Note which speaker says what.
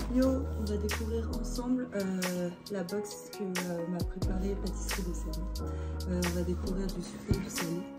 Speaker 1: Yo, on va découvrir ensemble la box que m'a préparée Pâtisserie de Samy. On va découvrir du sucré et du salé.